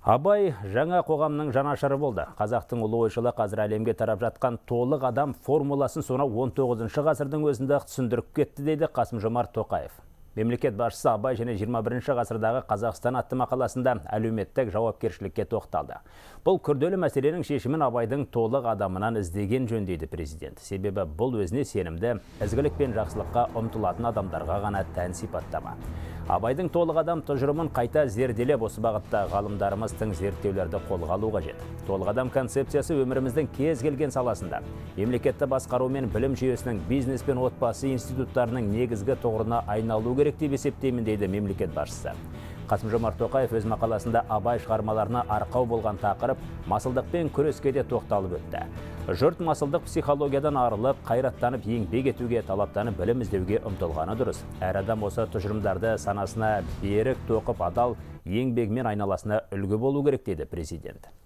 Абай жаңа қоғамның жанашыры болды. Қазақтың ұлы ойшылы қазір әлемге тарап жатқан толық адам формуласын сонау 19 ғасырдың өзінде түсіндіріп кетті дейді Қасым-Жомарт Тоқаев. Мемлекет басшысы Абай және 21 ғасырдағы Қазақстан атты мақаласында әлеуметтік жауапкершілікке тоқталды. Бұл күрделі мәселенің шешімін Абайдың толық адамынан іздеген жөн дейді президент. Себебі бұл өзіне сенімді, ізгілік пен жақсылыққа ұмтылатын адамдарға ғана тән сипаттама. Абайдың толық адам тұжырымын қайта зерделеп, осы бағытта ғалымдарымыз тың зерттеулерді қолға алу қажет. Толық адам концепциясы өміріміздің кез келген саласында, мемлекетті басқару мен білім жүйесінің, бизнес пен отбасы институттарының негізгі тұғырына айналу керек деп есептеймін дейді мемлекет басшысы. Қасым-Жомарт Тоқаев өз мақаласында Абай шығармаларына арқау болған тақырып масылдықпен күреске де тоқталып өтті. Жұрт масылдық психологиядан арылып, қайраттанып, еңбек етуге, талаптанып, білім іздеуге ұмтылғаны дұрыс. Әр адам осы тұжырымдарды санасына берік тоқып, адал еңбегімен айналасына үлгі болу керек деді президент.